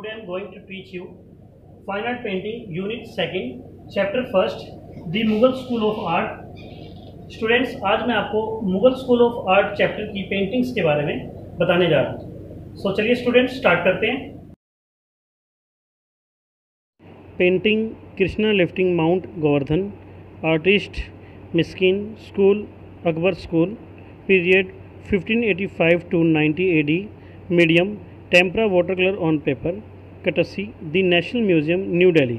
Today I am going to teach you Fine Art Painting Unit 2nd Chapter 1st The Mughal School of Art। Students, आज मैं आपको Mughal school of art chapter की paintings के बारे में बताने जा रहा हूँ। सो चलिए स्टूडेंट्स स्टार्ट करते हैं। Painting Krishna lifting mount Govardhan, artist Miskin, school Akbar school, period 1585 to 90 AD, medium tempera water colour on paper, courtesy the national museum new Delhi.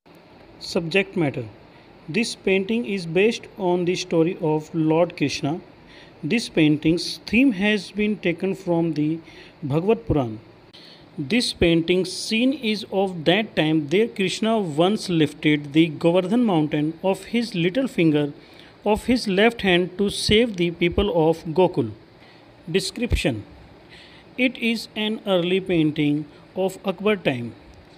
Subject matter: this painting is based on the story of Lord Krishna. This painting's theme has been taken from the Bhagavad Puran. This painting's scene is of that time there Krishna once lifted the Govardhan mountain of his little finger of his left hand to save the people of Gokul. Description: it is an early painting of Akbar time.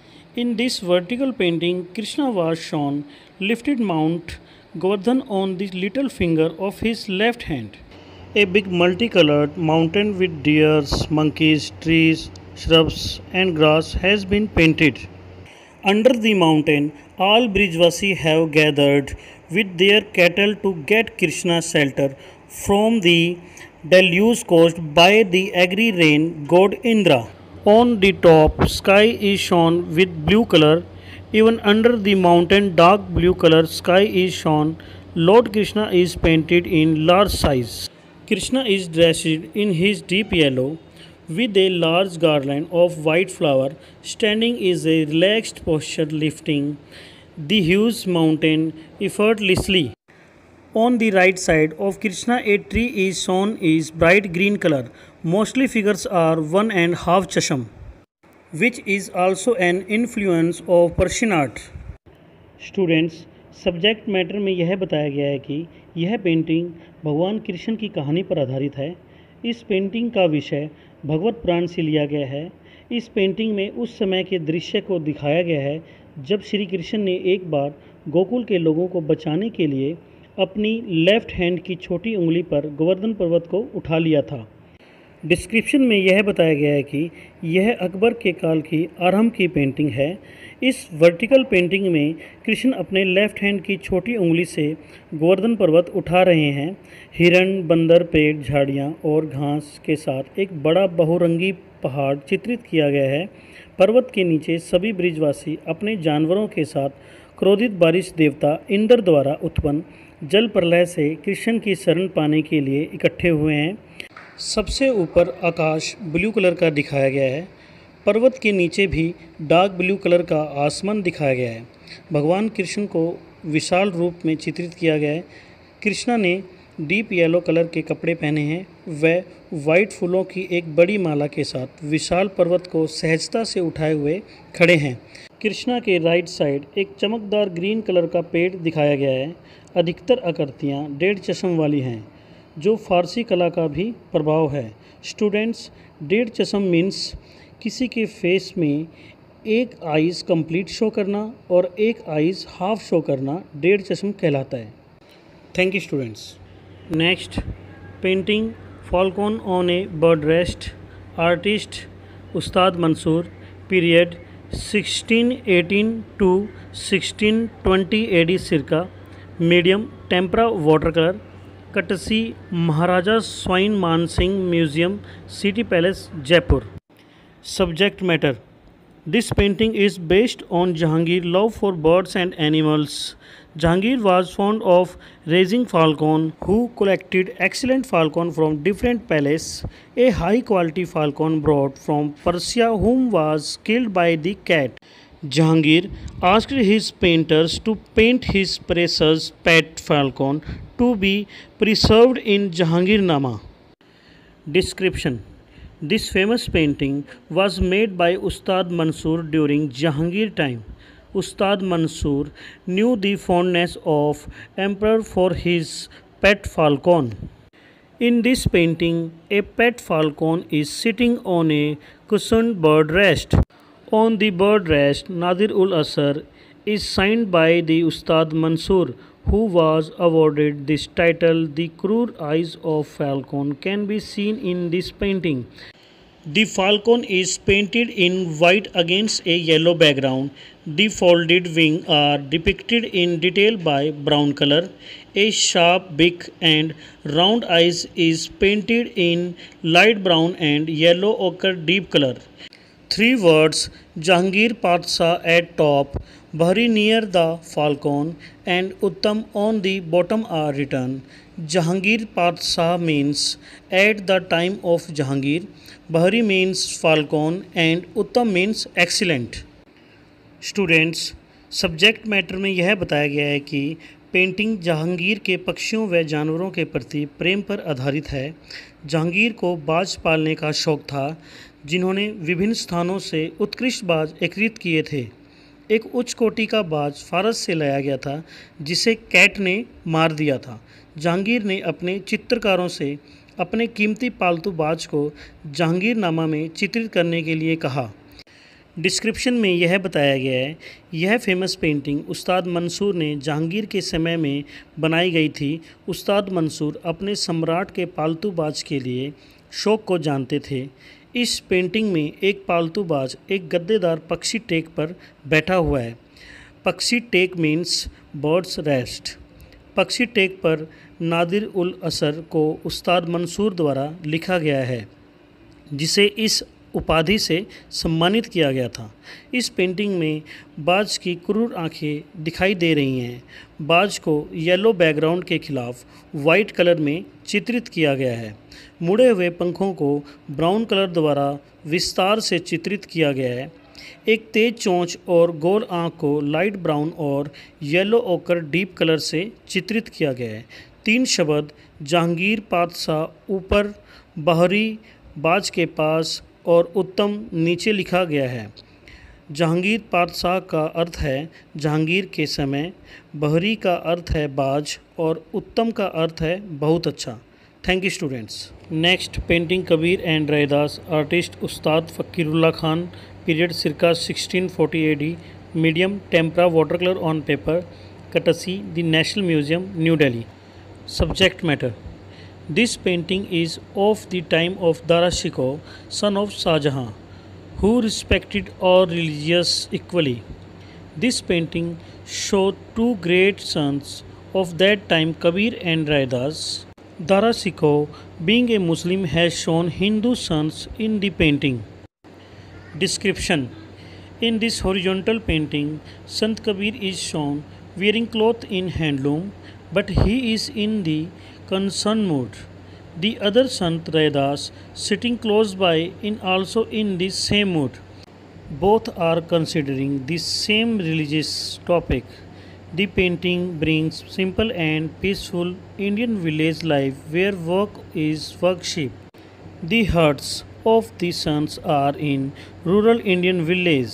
In this vertical painting, Krishna was shown lifted Mount Govardhan on the little finger of his left hand. A big multicolored mountain with deers, monkeys, trees, shrubs and grass has been painted. Under the mountain, all Brijvasi have gathered with their cattle to get Krishna shelter from the deluge caused by the angry rain god Indra. On the top, sky is shown with blue color. Even under the mountain, dark blue color sky is shown. Lord Krishna is painted in large size. Krishna is dressed in his deep yellow with a large garland of white flower. Standing is a relaxed posture, lifting the huge mountain effortlessly. On the right side of Krishna, a tree is shown is bright green color. Mostly figures are 1.5 chasham, which is also an influence of Persian art. Students, subject matter में यह बताया गया है कि यह painting भगवान कृष्ण की कहानी पर आधारित है। इस पेंटिंग का विषय भगवत पुराण से लिया गया है। इस पेंटिंग में उस समय के दृश्य को दिखाया गया है जब श्री कृष्ण ने एक बार गोकुल के लोगों को बचाने के लिए अपनी लेफ्ट हैंड की छोटी उंगली पर गोवर्धन पर्वत को उठा लिया था। डिस्क्रिप्शन में यह बताया गया है कि यह अकबर के काल की आरंभ की पेंटिंग है। इस वर्टिकल पेंटिंग में कृष्ण अपने लेफ्ट हैंड की छोटी उंगली से गोवर्धन पर्वत उठा रहे हैं। हिरण, बंदर, पेड़, झाड़ियाँ और घास के साथ एक बड़ा बहुरंगी पहाड़ चित्रित किया गया है। पर्वत के नीचे सभी ब्रिजवासी अपने जानवरों के साथ क्रोधित बारिश देवता इंद्र द्वारा उत्पन्न जल प्रलय से कृष्ण की शरण पाने के लिए इकट्ठे हुए हैं। सबसे ऊपर आकाश ब्लू कलर का दिखाया गया है। पर्वत के नीचे भी डार्क ब्लू कलर का आसमान दिखाया गया है। भगवान कृष्ण को विशाल रूप में चित्रित किया गया है। कृष्णा ने डीप येलो कलर के कपड़े पहने हैं। वह वाइट फूलों की एक बड़ी माला के साथ विशाल पर्वत को सहजता से उठाए हुए खड़े हैं। कृष्णा के राइट साइड एक चमकदार ग्रीन कलर का पेड़ दिखाया गया है। अधिकतर आकृतियाँ 1.5 चशम वाली हैं, जो फारसी कला का भी प्रभाव है। स्टूडेंट्स, 1.5 चशम मीन्स किसी के फेस में एक आइज़ कंप्लीट शो करना और एक आइज़ हाफ शो करना 1.5 चशम कहलाता है। Thank you students. Next, painting falcon on a bird rest, artist Ustad Mansur, period 1618 to 1620 AD circa, medium tempera water colour, courtesy Maharaja Sawai Man Singh museum, city palace, Jaipur. Subject matter: this painting is based on Jahangir love for birds and animals. Jahangir was fond of raising falcon, who collected excellent falcon from different palaces. A high quality falcon brought from Persia, whom was killed by the cat. Jahangir asked his painters to paint his precious pet falcon to be preserved in Jahangirnama. Description: this famous painting was made by Ustad Mansoor during Jahangir time. Ustad Mansoor knew the fondness of emperor for his pet falcon. In this painting, a pet falcon is sitting on a cushioned bird rest. On the bird rest, Nadir ul Asar is signed by the Ustad Mansoor, who was awarded this title. The cruel eyes of falcon can be seen in this painting. The falcon is painted in white against a yellow background. The folded wings are depicted in detail by brown color. A sharp beak and round eyes is painted in light brown and yellow ochre deep color. Three words Jahangir Padshah at top, Bahri near the falcon, and Uttam on the bottom are written. Jahangir Padshah means at the time of Jahangir, Bahri means falcon, and Uttam means excellent. Students, subject matter में यह बताया गया है कि painting Jahangir के पक्षियों व जानवरों के प्रति प्रेम पर आधारित है। जहांगीर को बाज पालने का शौक़ था, जिन्होंने विभिन्न स्थानों से उत्कृष्ट बाज एकत्रित किए थे। एक उच्च कोटि का बाज फारस से लाया गया था, जिसे कैट ने मार दिया था। जहांगीर ने अपने चित्रकारों से अपने कीमती पालतू बाज को जहांगीरनामा में चित्रित करने के लिए कहा। डिस्क्रिप्शन में यह बताया गया है, यह फेमस पेंटिंग उस्ताद मंसूर ने जहांगीर के समय में बनाई गई थी। उस्ताद मंसूर अपने सम्राट के पालतू बाज के लिए शौक़ को जानते थे। इस पेंटिंग में एक पालतू बाज एक गद्देदार पक्षी टेक पर बैठा हुआ है। पक्षी टेक मीन्स बर्ड्स रेस्ट। पक्षी टेक पर नादिर उल असर को उस्ताद मंसूर द्वारा लिखा गया है, जिसे इस उपाधि से सम्मानित किया गया था। इस पेंटिंग में बाज की क्रूर आंखें दिखाई दे रही हैं। बाज को येलो बैकग्राउंड के खिलाफ वाइट कलर में चित्रित किया गया है। मुड़े हुए पंखों को ब्राउन कलर द्वारा विस्तार से चित्रित किया गया है। एक तेज चोंच और गोल आंख को लाइट ब्राउन और येलो ओकर डीप कलर से चित्रित किया गया है। तीन शब्द जहांगीर पादशाह ऊपर, बहरी बाज के पास और उत्तम नीचे लिखा गया है। जहांगीर पादशाह का अर्थ है जहांगीर के समय, बहरी का अर्थ है बाज और उत्तम का अर्थ है बहुत अच्छा। Thank you students. Next painting Kabir and Raidas, artist Ustad Fakirullah Khan, period circa 1640 AD, medium tempera water colour on paper, courtesy the national museum new Delhi. Subject matter, this painting is of the time of Dara Shikoh, son of Shah Jahan, who respected all religions equally. This painting showed two great sons of that time, Kabir and Raidas. Dara Shikoh, being a Muslim, has shown Hindu sons in the painting. Description: in this horizontal painting, Sant Kabir is shown wearing cloth in handloom, but he is in the concerned mood. The other Sant Raidas, sitting close by, in also in the same mood. Both are considering the same religious topic. The painting brings simple and peaceful Indian village life where work is worship. The huts of the sons are in rural Indian villages.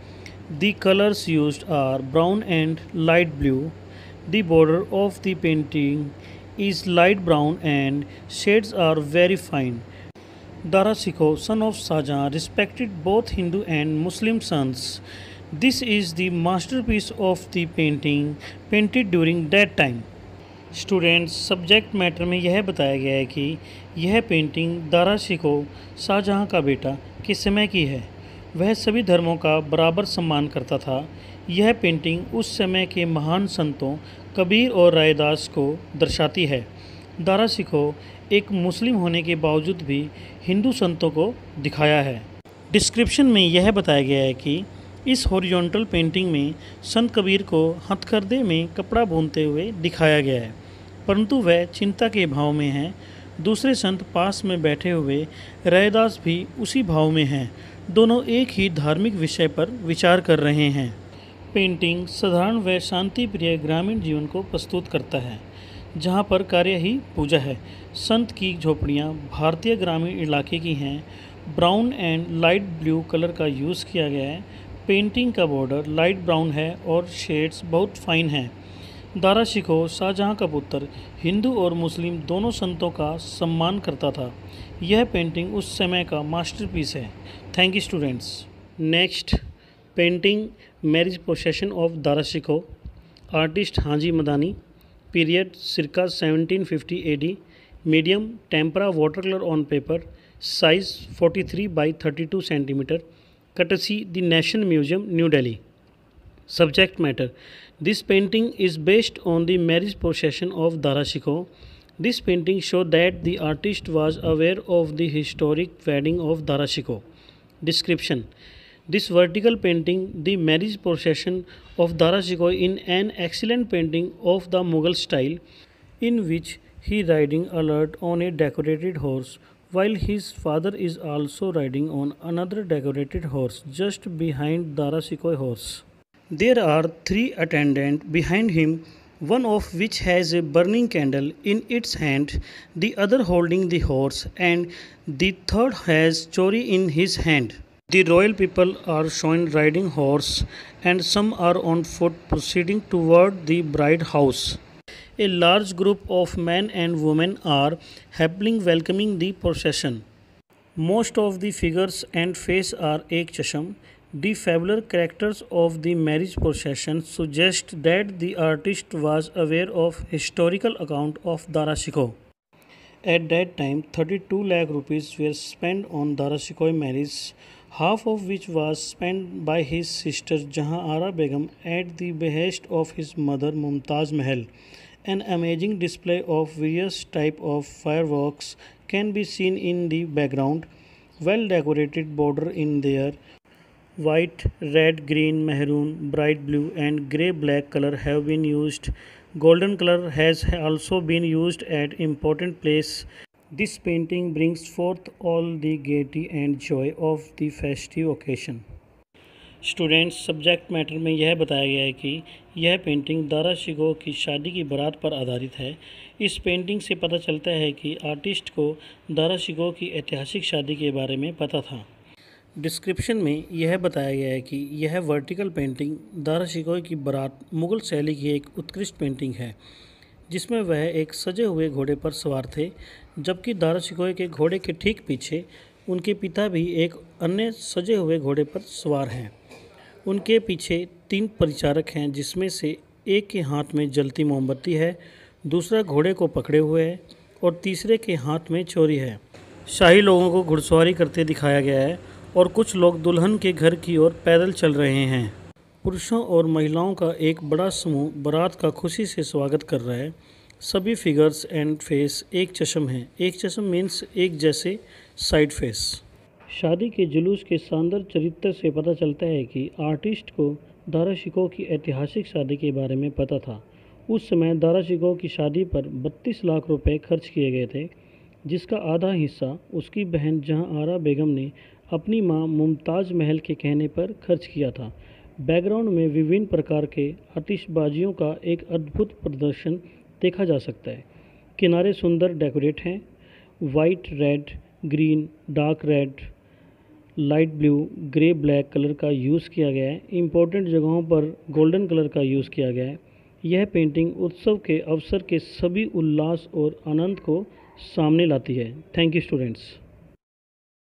The colors used are brown and light blue. The border of the painting is light brown and shades are very fine. Dara Shikoh, son of Shah Jahan, respected both Hindu and Muslim sons. This is the masterpiece of the painting painted during that time. Students, subject matter में यह बताया गया है कि यह painting Dara Shikoh, Shahjahan का बेटा, के समय की है। वह सभी धर्मों का बराबर सम्मान करता था। यह पेंटिंग उस समय के महान संतों कबीर और रैदास को दर्शाती है। दारा शिकोह एक मुस्लिम होने के बावजूद भी हिंदू संतों को दिखाया है। डिस्क्रिप्शन में यह बताया गया है कि इस हॉरिजॉन्टल पेंटिंग में संत कबीर को हथकरघे में कपड़ा बुनते हुए दिखाया गया है, परंतु वह चिंता के भाव में हैं। दूसरे संत पास में बैठे हुए रैदास भी उसी भाव में हैं। दोनों एक ही धार्मिक विषय पर विचार कर रहे हैं। पेंटिंग साधारण व शांति प्रिय ग्रामीण जीवन को प्रस्तुत करता है, जहाँ पर कार्य ही पूजा है। संत की झोपड़ियाँ भारतीय ग्रामीण इलाके की हैं। Brown and light blue colour का यूज़ किया गया है। पेंटिंग का बॉर्डर लाइट ब्राउन है और शेड्स बहुत फाइन हैं। दारा शिकोह शाहजहाँ का पुत्र हिंदू और मुस्लिम दोनों संतों का सम्मान करता था। यह पेंटिंग उस समय का मास्टरपीस है। Thank you students. Next painting marriage procession of Dara Shikoh, artist Haji Madani, period circa 1750 AD, medium tempera water colour on paper, size 43 by 32 centimeter, courtesy the National Museum, New Delhi. Subject matter: this painting is based on the marriage procession of Dara Shikoh. This painting shows that the artist was aware of the historic wedding of Dara Shikoh. Description: this vertical painting, the marriage procession of Dara Shikoh, in an excellent painting of the Mughal style, in which he riding alert on a decorated horse, while his father is also riding on another decorated horse just behind Dara Shikoh horse. There are three attendants behind him, one of which has a burning candle in its hand, the other holding the horse, and the third has chori in his hand. The royal people are shown riding horse, and some are on foot proceeding toward the bride house. A large group of men and women are happily welcoming the procession. Most of the figures and faces are ek chasham. The fabular characters of the marriage procession suggest that the artist was aware of historical account of Dara Shikoh. At that time, 32 lakh rupees were spent on Dara Shikoh marriage, half of which was spent by his sister Jahan Ara Begum at the behest of his mother Mumtaz Mahal. An amazing display of various types of fireworks can be seen in the background. Well decorated border in there. White, red, green, maroon, bright blue and grey black color have been used. Golden color has also been used at important place. This painting brings forth all the gaiety and joy of the festive occasion. Students, subject matter में यह बताया गया है कि यह painting Dara Shikoh की शादी की बारात पर आधारित है। इस पेंटिंग से पता चलता है कि आर्टिस्ट को दारा शिकोह की ऐतिहासिक शादी के बारे में पता था। डिस्क्रिप्शन में यह बताया गया है कि यह वर्टिकल पेंटिंग दारा शिकोह की बारात मुग़ल शैली की एक उत्कृष्ट पेंटिंग है, जिसमें वह एक सजे हुए घोड़े पर सवार थे, जबकि दारा शिकोह के घोड़े के ठीक पीछे उनके पिता भी एक अन्य सजे हुए घोड़े पर सवार हैं। उनके पीछे 3 परिचारक हैं, जिसमें से एक के हाथ में जलती मोमबत्ती है, दूसरा घोड़े को पकड़े हुए है और तीसरे के हाथ में चोरी है। शाही लोगों को घुड़सवारी करते दिखाया गया है और कुछ लोग दुल्हन के घर की ओर पैदल चल रहे हैं। पुरुषों और महिलाओं का एक बड़ा समूह बारात का खुशी से स्वागत कर रहा है। सभी फिगर्स एंड फेस एक चश्म हैं। एक चश्म मीन्स एक जैसे साइड फेस। शादी के जुलूस के शानदार चरित्र से पता चलता है कि आर्टिस्ट को दारा शिकोह की ऐतिहासिक शादी के बारे में पता था। उस समय दारा शिकोह की शादी पर 32 लाख रुपए खर्च किए गए थे, जिसका आधा हिस्सा उसकी बहन जहां आरा बेगम ने अपनी मां मुमताज़ महल के कहने पर खर्च किया था। बैकग्राउंड में विभिन्न प्रकार के आतिशबाजियों का एक अद्भुत प्रदर्शन देखा जा सकता है। किनारे सुंदर डेकोरेट हैं। White, red, green, dark red, light blue, grey, black colour का यूज़ किया गया है। इम्पोर्टेंट जगहों पर गोल्डन कलर का यूज़ किया गया है। यह पेंटिंग उत्सव के अवसर के सभी उल्लास और आनंद को सामने लाती है। Thank you students.